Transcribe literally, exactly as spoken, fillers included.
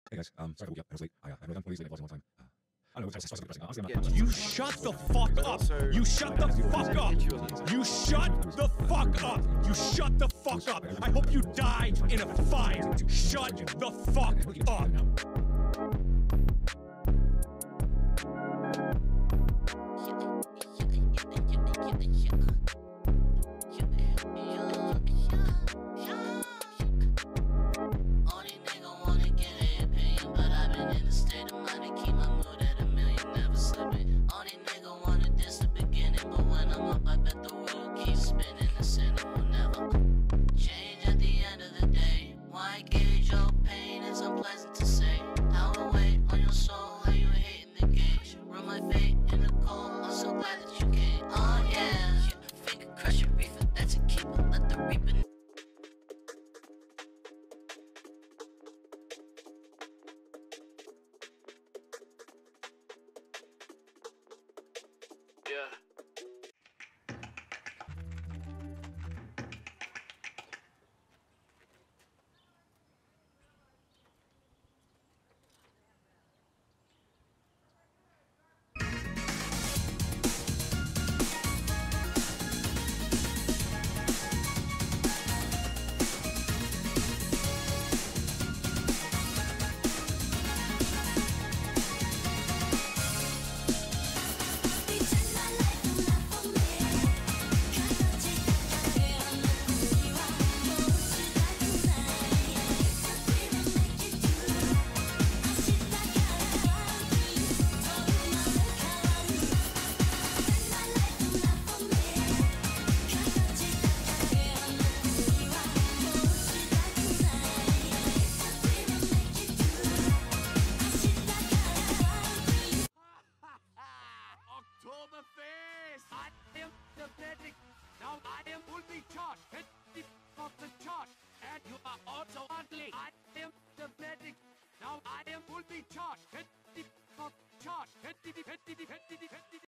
Hey guys, um, sorry for woke you up. I was late. I, uh, I've done police late one time. Uh, I don't know, it's just depressing. Honestly, I'm not. You shut the fuck up! You shut the fuck up! You shut the fuck up! You shut the fuck up! I hope you die in a fire! Shut the fuck up! Yeah. Oktoberfest! I am the medic. Now I am fully charged. Hit the fucking charge. And you are also ugly. I am the medic. Now I am fully charged. Hit the fucking charge. Hit the, hit the, hit the, hit the.